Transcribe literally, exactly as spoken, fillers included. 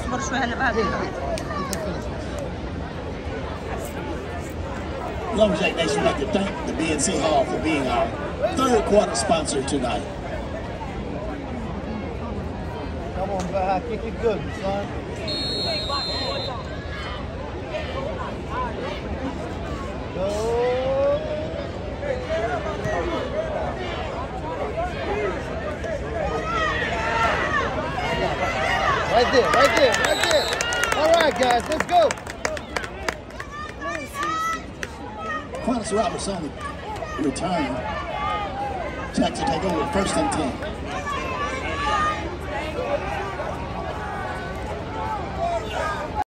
اصبر شوي هلا بعدين. Lumberjack Nation would like to thank the B N C Hall for being our third quarter sponsor tonight. Come on, back, kick it good, son. Go. Right there, right there, right there. All right, guys, let's go. Quintus Roberts on the return. Jackson take over first and ten.